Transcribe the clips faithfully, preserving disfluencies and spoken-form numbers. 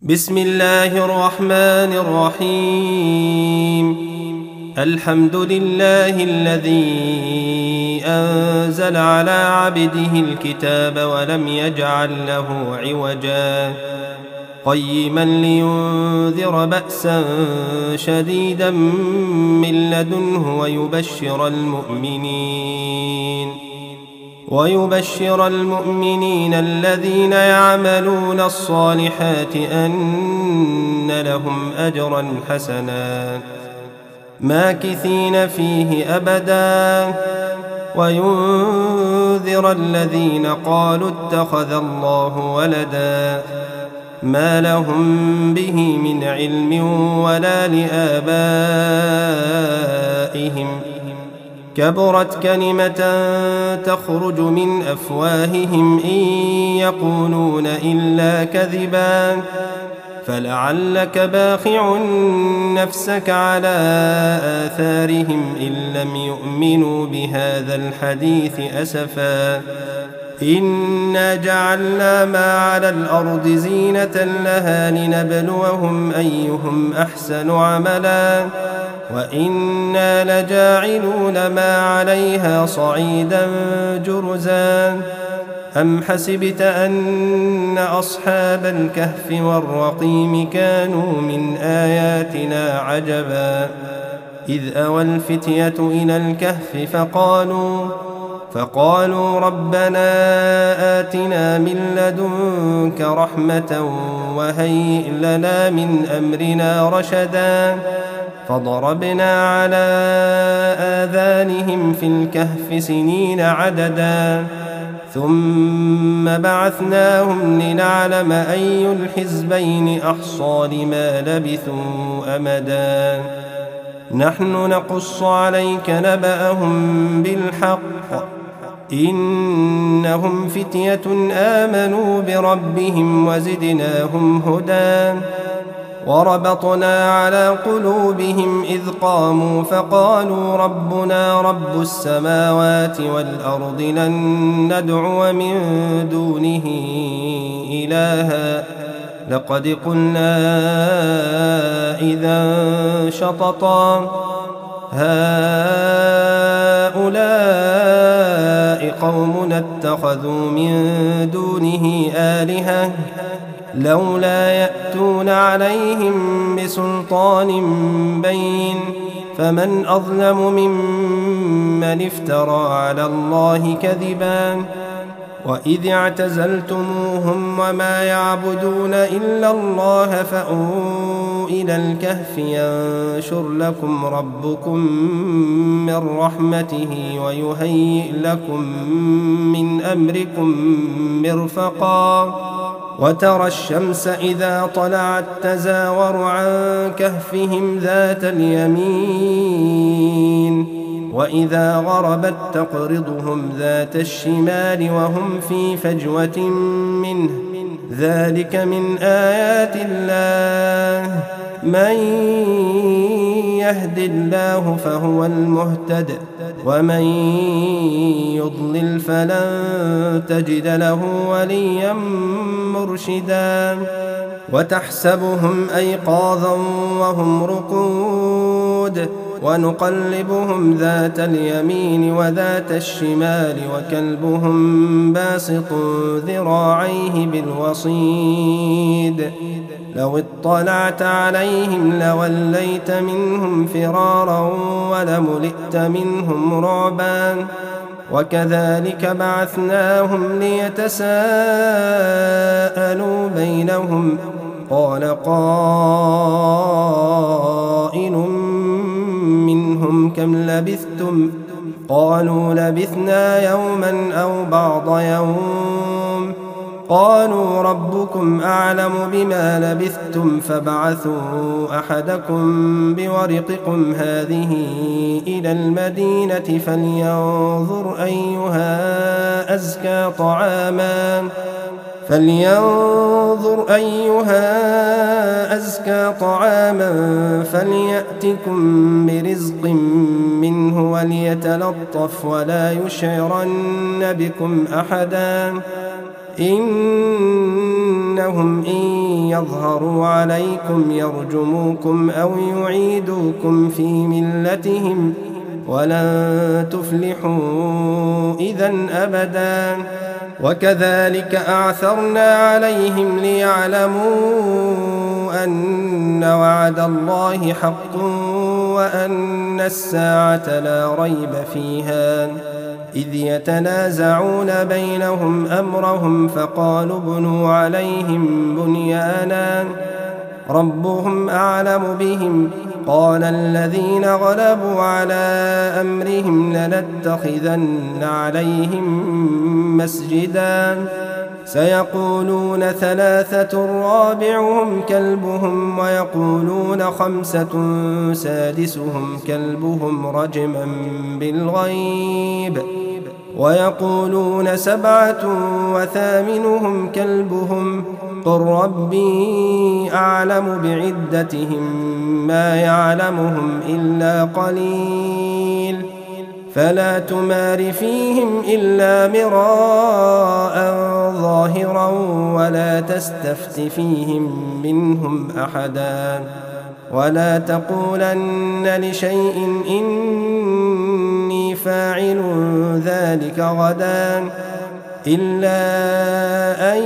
بسم الله الرحمن الرحيم. الحمد لله الذي أنزل على عبده الكتاب ولم يجعل له عوجا قيما لينذر بأسا شديدا من لدنه ويبشر المؤمنين ويبشر المؤمنين الذين يعملون الصالحات أن لهم أجرا حسنا ماكثين فيه أبدا وينذر الذين قالوا اتخذ الله ولدا ما لهم به من علم ولا لآبائهم كبرت كلمة تخرج من أفواههم إن يقولون إلا كذبا فلعلك باخع نفسك على آثارهم إن لم يؤمنوا بهذا الحديث أسفا إنا جعلنا ما على الأرض زينة لها لنبلوهم أيهم أحسن عملا وإنا لجاعلون ما عليها صعيدا جرزا أم حسبت أن أصحاب الكهف والرقيم كانوا من آياتنا عجبا إذ أوى الفتية إلى الكهف فقالوا فقالوا ربنا آتنا من لدنك رحمة وهيئ لنا من أمرنا رشدا فضربنا على آذانهم في الكهف سنين عددا ثم بعثناهم لنعلم أي الحزبين أحصى لما لبثوا أمدا نحن نقص عليك نبأهم بالحق إنهم فتية آمنوا بربهم وزدناهم هدى وربطنا على قلوبهم إذ قاموا فقالوا ربنا رب السماوات والأرض لن ندعو من دونه إلها لقد قلنا إذا شططا هؤلاء قومنا اتخذوا من دونه آلهة لولا يأتون عليهم بسلطان بين فمن أظلم ممن افترى على الله كذبا وإذ اعتزلتموهم وما يعبدون إلا الله فأووا إلى الكهف ينشر لكم ربكم من رحمته ويهيئ لكم من أمركم مرفقا وترى الشمس إذا طلعت تزاور عن كهفهم ذات اليمين وإذا غربت تقرضهم ذات الشمال وهم في فجوة منه ذلك من آيات الله من يهد الله فهو المهتد ومن يضلل فلن تجد له وليا مرشدا وتحسبهم أيقاظا وهم رقود ونقلبهم ذات اليمين وذات الشمال وكلبهم باسط ذراعيه بالوصيد لو اطلعت عليهم لوليت منهم فرارا ولملئت منهم رعبا وكذلك بعثناهم ليتساءلوا بينهم قال قائل منهم كم لبثتم قالوا لبثنا يوما أو بعض يوم قالوا ربكم أعلم بما لبثتم فابعثوا أحدكم بورقكم هذه إلى المدينة فلينظر أيها أزكى طعاما فلينظر أيها أزكى طعاما فليأتكم برزق منه وليتلطف ولا يشعرن بكم أحدا إنهم إن يظهروا عليكم يرجموكم أو يعيدوكم في ملتهم ولن تفلحوا إذن أبدا. وكذلك أعثرنا عليهم ليعلموا أن وعد الله حق وأن الساعة لا ريب فيها، إذ يتنازعون بينهم أمرهم فقالوا ابنوا عليهم بنيانا ربهم أعلم بهم قال الذين غلبوا على أمرهم لنتخذن عليهم مسجدا سيقولون ثلاثة رابعهم كلبهم ويقولون خمسة سادسهم كلبهم رجما بالغيب ويقولون سبعة وثامنهم كلبهم قل ربي أعلم بعدتهم ما يعلمهم إلا قليل فلا تمار فيهم إلا مراء ظاهرا ولا تستفت فيهم منهم أحدا ولا تقولن لشيء إني فاعل ذلك غدا إلا أن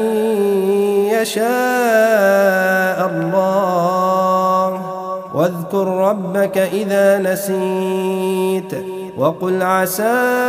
يشاء الله واذكر ربك إذا نسيت وقل عسى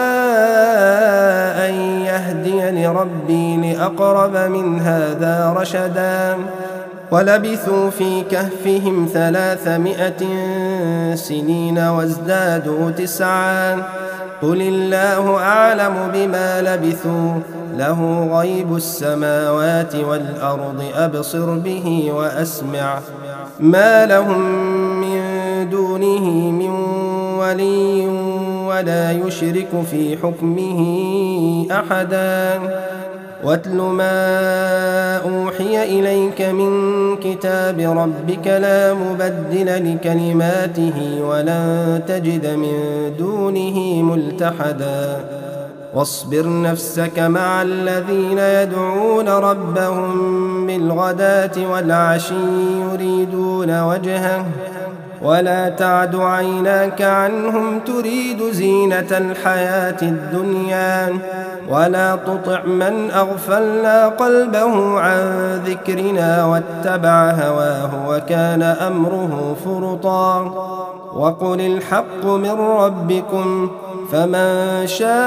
أن يهديني ربي لأقرب من هذا رشدا ولبثوا في كهفهم ثلاثمائة سنين وازدادوا تسعا قل الله أعلم بما لبثوا له غيب السماوات والأرض أبصر به وأسمع ما لهم من دونه من ولي ولا يشرك في حكمه أحدا واتل ما أوحي إليك من كتاب ربك لا مبدل لكلماته ولن تجد من دونه ملتحدا واصبر نفسك مع الذين يدعون ربهم بالغداة والعشي يريدون وجهه ولا تعد عيناك عنهم تريد زينة الحياة الدنيا ولا تطع من أغفلنا قلبه عن ذكرنا واتبع هواه وكان أمره فرطا وقل الحق من ربكم فمن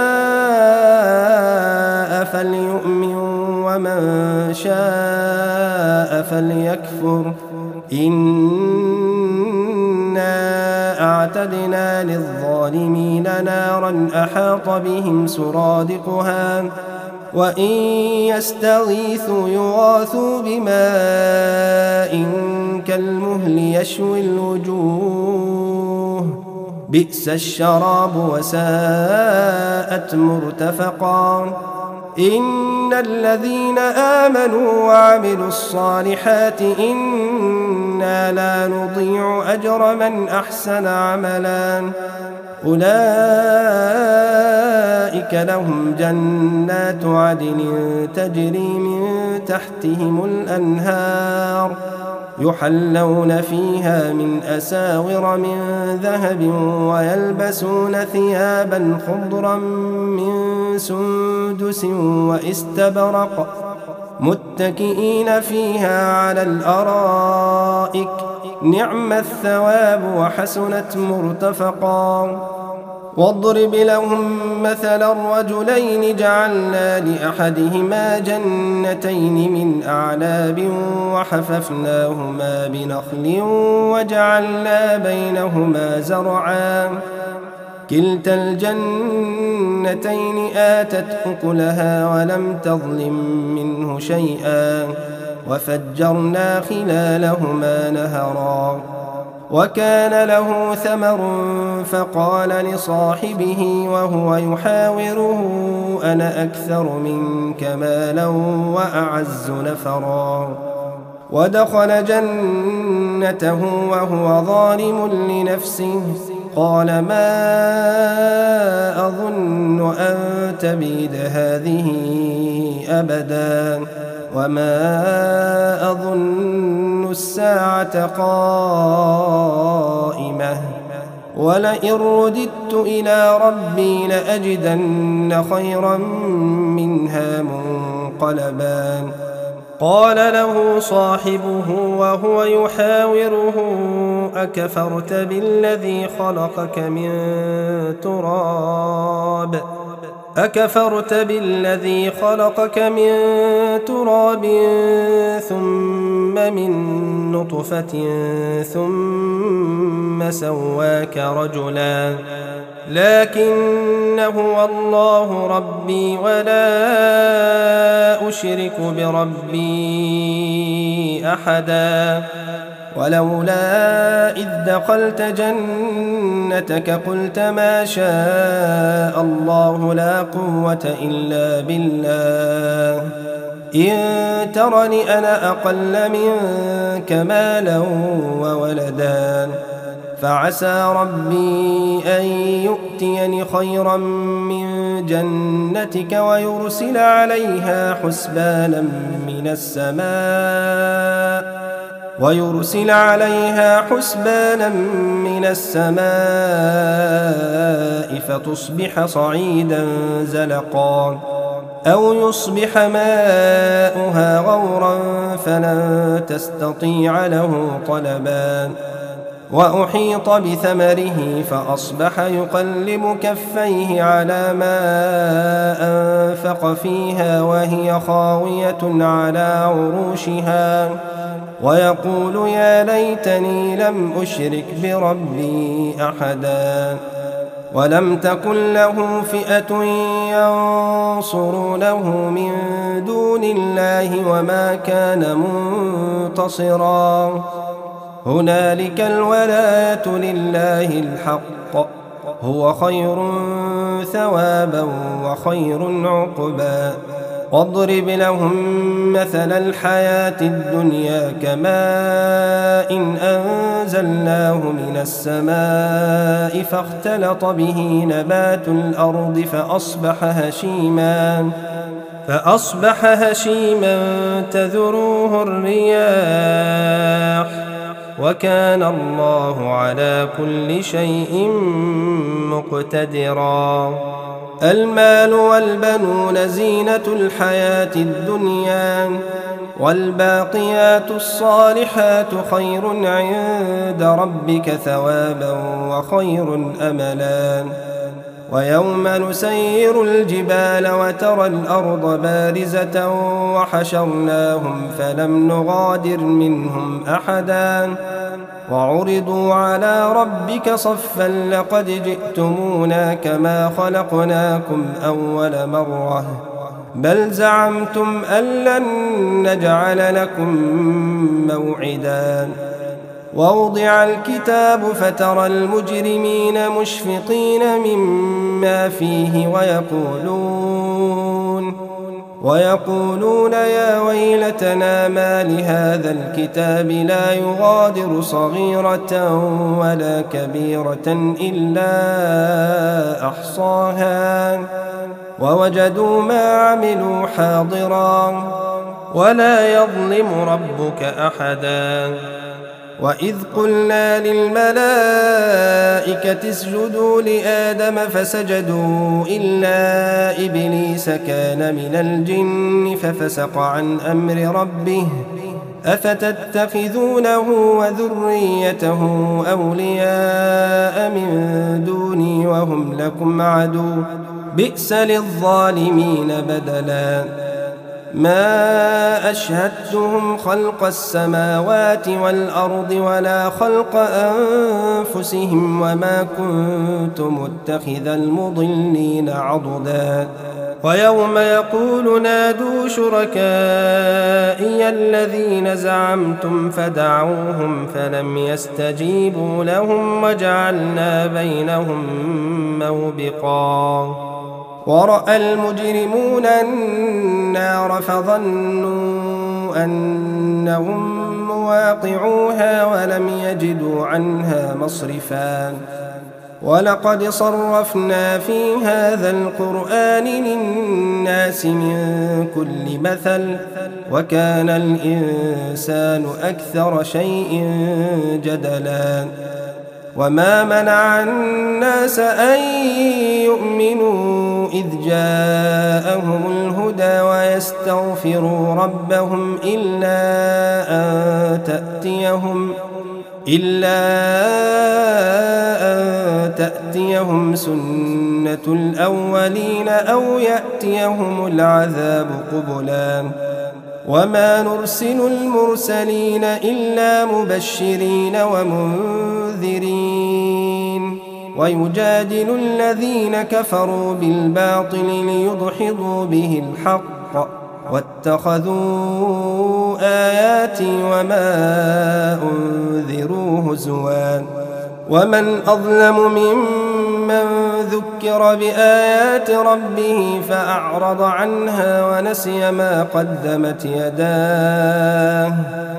شاء فليؤمن ومن شاء فليكفر إنا أعتدنا للظالمين نارا أحاط بهم سرادقها وإن يستغيثوا يغاثوا بماء كالمهل يشوي الوجوه بئس الشراب وساءت مرتفقا إن الذين آمنوا وعملوا الصالحات إنا لا نضيع أجر من أحسن عملا أولئك لهم جنات عدن تجري من تحتهم الأنهار يحلون فيها من أساور من ذهب ويلبسون ثيابا خضرا من سندس واستبرق متكئين فيها على الأرائك نعم الثواب وحسنت مرتفقا واضرب لهم مثل الرجلين جعلنا لأحدهما جنتين من أعناب وحففناهما بنخل وجعلنا بينهما زرعا كلتا الجنتين آتت أكلها ولم تظلم منه شيئا وفجرنا خلالهما نهرا وكان له ثمر فقال لصاحبه وهو يحاوره أنا أكثر منك مالا وأعز نفرا ودخل جنته وهو ظالم لنفسه قال ما أظن أن تبيد هذه أبدا وما أظن الساعة قائمة ولئن رددت إلى ربي لأجدن خيرا منها منقلبا قال له صاحبه وهو يحاوره أكفرت بالذي خلقك من تراب أكفرت بالذي خلقك من تراب ثم من نطفة ثم سواك رجلا لكن هو الله ربي ولا أشرك بربي أحدا ولولا إذ دخلت جنتك قلت ما شاء الله لا قوة إلا بالله إن ترني أنا أقل منك مالا وولدا فعسى ربي أن يؤتيني خيرا من جنتك ويرسل عليها حسبانا من السماء ويرسل عليها حسبانا من السماء فتصبح صعيدا زلقا أو يصبح ماؤها غورا فلن تستطيع له طلبا وأحيط بثمره فأصبح يقلب كفيه على ما أنفق فيها وهي خاوية على عروشها ويقول يا ليتني لم أشرك بربي أحدا ولم تكن له فئة ينصرونه من دون الله وما كان منتصرا هنالك الولاية لله الحق هو خير ثوابا وخير عقبا واضرب لهم مثل الحياة الدنيا كماء إن أنزلناه من السماء فاختلط به نبات الأرض فأصبح هشيما فأصبح هشيما تذروه الرياح وكان الله على كل شيء مقتدرا المال والبنون زينة الحياة الدنيا والباقيات الصالحات خير عند ربك ثوابا وخير أملا ويوم نسير الجبال وترى الأرض بارزة وحشرناهم فلم نغادر منهم أحدا وعرضوا على ربك صفا لقد جئتمونا كما خلقناكم أول مرة بل زعمتم أن لن نجعل لكم موعدا ووضع الكتاب فترى المجرمين مشفقين مما فيه ويقولون ويقولون يا ويلتنا ما لهذا الكتاب لا يغادر صغيرة ولا كبيرة إلا أحصاها ووجدوا ما عملوا حاضرا ولا يظلم ربك أحدا وإذ قلنا للملائكة اسجدوا لآدم فسجدوا إلا إبليس كان من الجن ففسق عن أمر ربه أفتتخذونه وذريته أولياء من دوني وهم لكم عدو بئس للظالمين بدلا ما أشهدتهم خلق السماوات والأرض ولا خلق أنفسهم وما كنت متخذ المضلين عضدا ويوم يقول نادوا شركائي الذين زعمتم فدعوهم فلم يستجيبوا لهم وجعلنا بينهم موبقا ورأى المجرمون النار فظنوا أنهم مواقعوها ولم يجدوا عنها مصرفا ولقد صرفنا في هذا القرآن للناس من كل مثل وكان الإنسان أكثر شيء جدلا وما منع الناس أن يؤمنوا إذ جاءهم الهدى ويستغفروا ربهم إلا أن تأتيهم إلا أن تأتيهم سنة الأولين أو يأتيهم العذاب قبلا وما نرسل المرسلين إلا مبشرين ومنذرين ويجادل الذين كفروا بالباطل ليدحضوا به الحق واتخذوا آياتي وما أنذروا هزوا ومن أظلم ممن ذكر بآيات ربه فأعرض عنها ونسي ما قدمت يداه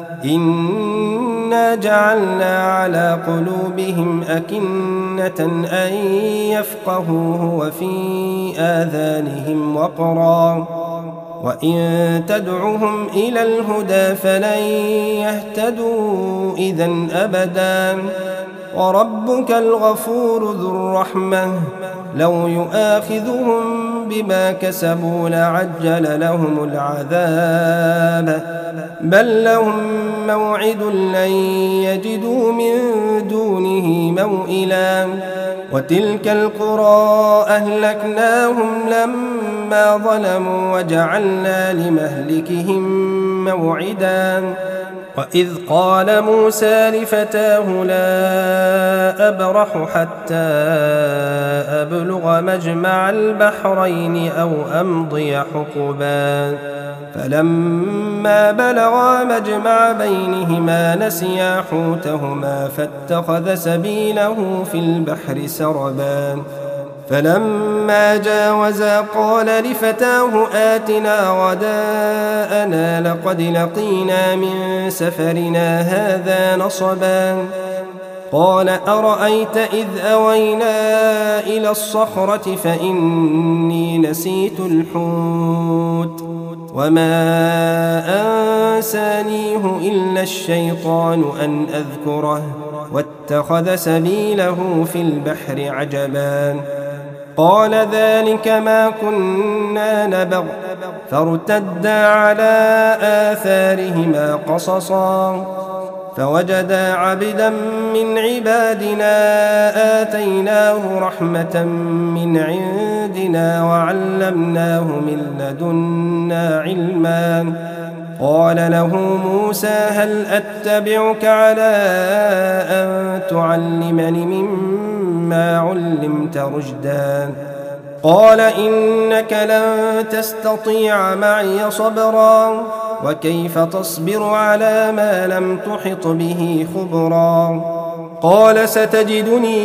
إنا جعلنا على قلوبهم أكنة أن يفقهوه وفي آذانهم وقرا وإن تدعهم إلى الهدى فلن يهتدوا إذن أبدا وربك الغفور ذو الرحمة لو يؤاخذهم بما كسبوا لعجل لهم العذاب بل لهم موعد لن يجدوا من دونه موئلا وتلك القرى أهلكناهم لما ظلموا وجعلنا لمهلكهم موعدا وإذ قال موسى لفتاه لا أبرح حتى أبلغ مجمع البحرين أو أمضي حقبا فلما بلغا مجمع بينهما نسيا حوتهما فاتخذ سبيله في البحر سربا فلما جاوزا قال لفتاه آتنا غداءنا لقد لقينا من سفرنا هذا نصبا قال أرأيت إذ أوينا إلى الصخرة فإني نسيت الحوت وما أنسانيه إلا الشيطان أن أذكره واتخذ سبيله في البحر عجبا قال ذلك ما كنا نبغ فارتدا على آثارهما قصصا فوجدا عبدا من عبادنا آتيناه رحمة من عندنا وعلمناه من لدنا علما قال له موسى هل أتبعك على أن تعلمني مما علمت رشدا قال إنك لن تستطيع معي صبرا وكيف تصبر على ما لم تحط به خبرا قال ستجدني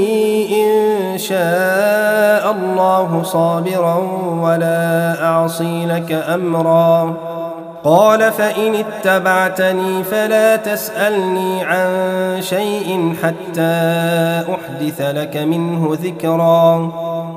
إن شاء الله صابرا ولا أعصي لك أمرا قال فإن اتبعتني فلا تسألني عن شيء حتى أحدث لك منه ذكرا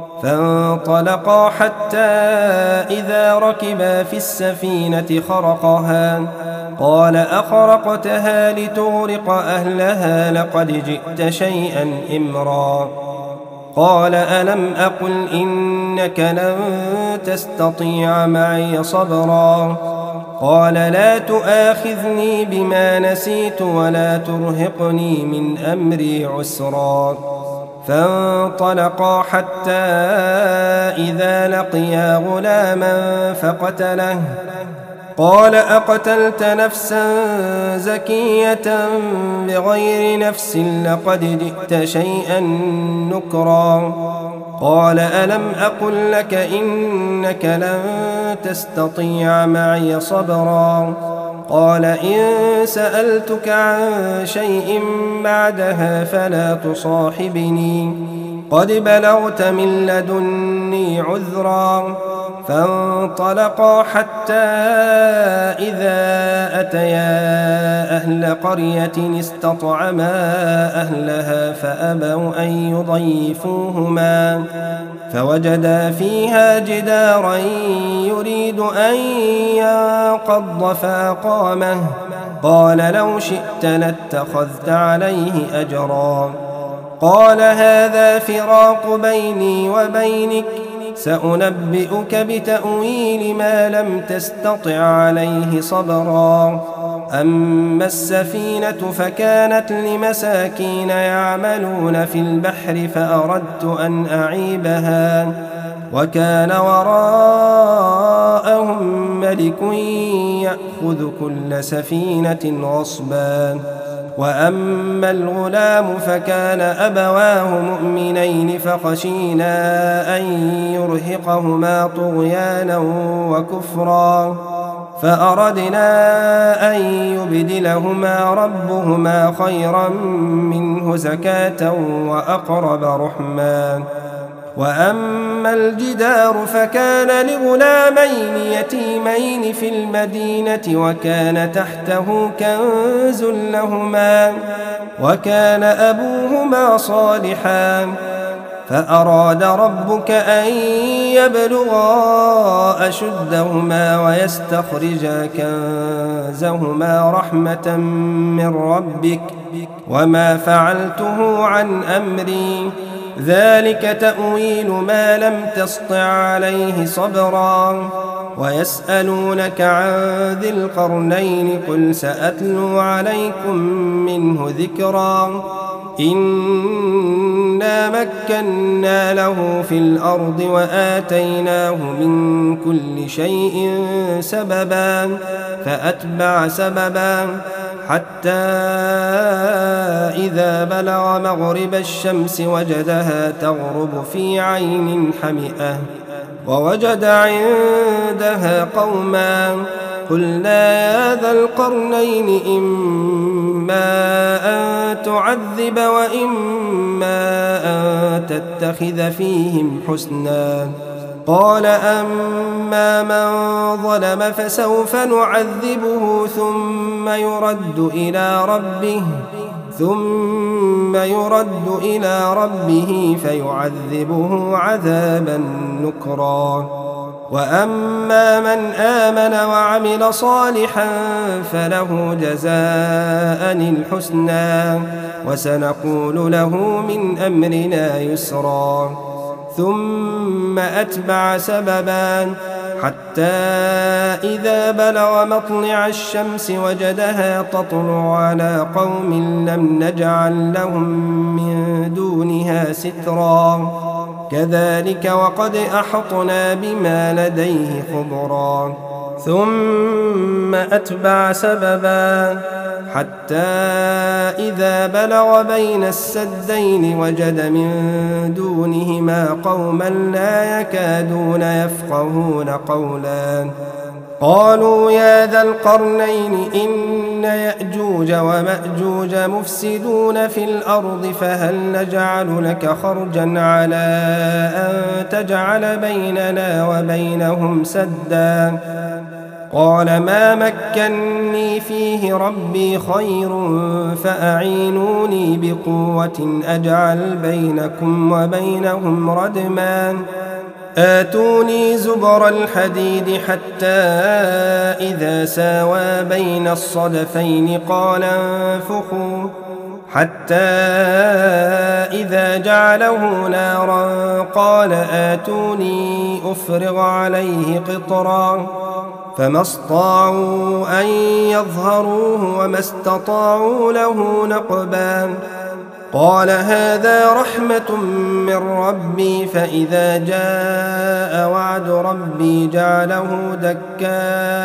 فانطلقا حتى إذا ركبا في السفينة خرقها قال أخرقتها لتغرق أهلها لقد جئت شيئا إمرا قال ألم أقل إنك لن تستطيع معي صبرا قال لا تؤاخذني بما نسيت ولا ترهقني من أمري عسرا فانطلقا حتى إذا لقيا غلاما فقتله قال أقتلت نفسا زكية بغير نفس لقد جئت شيئا نكرا قال ألم أقل لك إنك لن تستطيع معي صبرا قال إن سألتك عن شيء بعدها فلا تصاحبني قد بلغت من لدني عذرا فانطلقا حتى إذا أتيا أهل قرية استطعما أهلها فأبوا أن يضيفوهما فوجدا فيها جدارا يريد أن ينقض فأقامه قال لو شئت لاتخذت عليه أجرا قال هذا فراق بيني وبينك سأنبئك بتأويل ما لم تستطع عليه صبرا أما السفينة فكانت لمساكين يعملون في البحر فأردت أن أعيبها وكان وراءهم ملك يأخذ كل سفينة غصبا وأما الغلام فكان أبواه مؤمنين فخشينا أن يرهقهما طغيانا وكفرا فأردنا أن يبدلهما ربهما خيرا منه زكاة وأقرب رحما وأما الجدار فكان لغلامين يتيمين في المدينة وكان تحته كنز لهما وكان أبوهما صالحا فأراد ربك أن يبلغا أشدهما ويستخرجا كنزهما رحمة من ربك وما فعلته عن أمري ذلك تأويل ما لم تسطع عليه صبرا ويسألونك عن ذي القرنين قل سأتلو عليكم منه ذكرا إنا مكنا له في الأرض وآتيناه من كل شيء سببا فأتبع سببا حتى إذا بلغ مغرب الشمس وجدها تغرب في عين حمئة ووجد عندها قوما قلنا يا ذا القرنين إما أن تعذب وإما أن تتخذ فيهم حسنا قال أما من ظلم فسوف نعذبه ثم يرد إلى ربه ثم يرد إلى ربه فيعذبه عذابا نكرا وأما من آمن وعمل صالحا فله جزاء الحسنى وسنقول له من أمرنا يسرا ثم أتبع سببا حتى إذا بلغ مطلع الشمس وجدها تطلع على قوم لم نجعل لهم من دونها سترا كذلك وقد أحطنا بما لديه خبرا ثم أتبع سببا حتى إذا بلغ بين السدين وجد من دونهما قوما لا يكادون يفقهون قولا قالوا يا ذا القرنين إن يأجوج ومأجوج مفسدون في الأرض فهل نجعل لك خرجا على أن تجعل بيننا وبينهم سدا قال ما مكني فيه ربي خير فأعينوني بقوة أجعل بينكم وبينهم ردما آتوني زبر الحديد حتى إذا ساوى بين الصدفين قال انفخوا حتى إذا جعله نارا قال آتوني أفرغ عليه قطرا فما استطاعوا أن يظهروه وما استطاعوا له نقبا قال هذا رحمة من ربي فإذا جاء وعد ربي جعله دكاء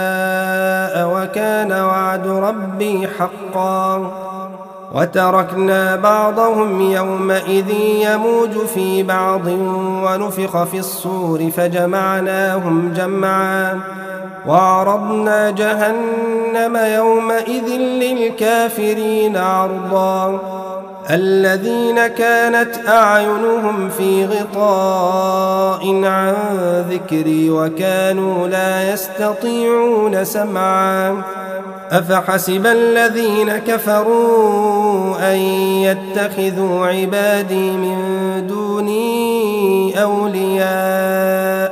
وكان وعد ربي حقا وتركنا بعضهم يومئذ يموج في بعض ونفخ في الصور فجمعناهم جمعا وعرضنا جهنم يومئذ للكافرين عرضا الذين كانت أعينهم في غطاء عن ذكري وكانوا لا يستطيعون سمعا أفحسب الذين كفروا أن يتخذوا عبادي من دوني أولياء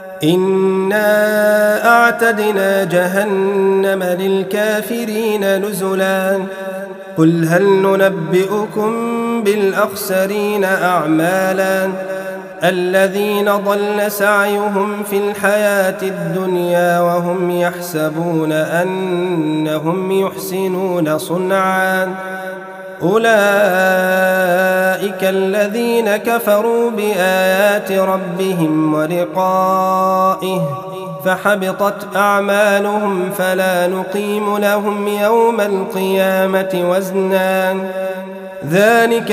إنا أعتدنا جهنم للكافرين نزلا قل هل ننبئكم بالأخسرين أعمالا الذين ضل سعيهم في الحياة الدنيا وهم يحسبون أنهم يحسنون صنعا أولئك الذين كفروا بآيات ربهم ولقائه فحبطت أعمالهم فلا نقيم لهم يوم القيامة وزنا ذلك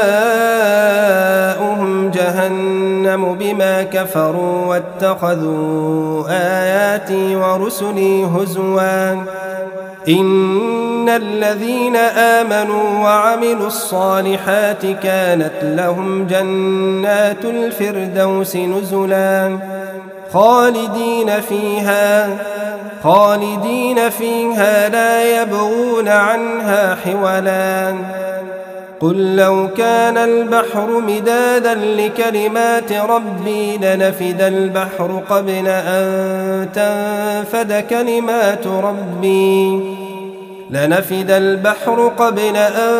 جزاؤهم جهنم بما كفروا واتخذوا آياتي ورسلي هزوا إن الذين آمنوا وعملوا الصالحات كانت لهم جنات الفردوس نزلا خالدين فيها خالدين فيها لا يبغون عنها حولا قل لو كان البحر مدادا لكلمات ربي لنفد البحر قبل أن تنفد كلمات ربي لنفد البحر قبل أن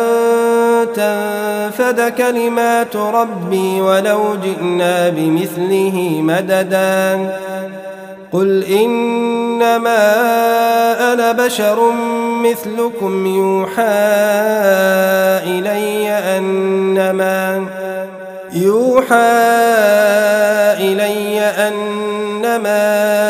تنفد كلمات ربي ولو جئنا بمثله مددا قل إنما أنا بشر مثلكم يوحى إلي أنما يوحى إلي أنما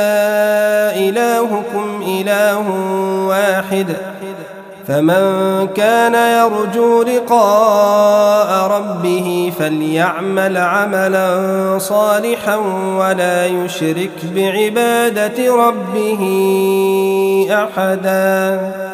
إلهكم إله واحد فمن كان يرجو لقاء ربه فليعمل عملا صالحا ولا يشرك بعبادة ربه أحدا.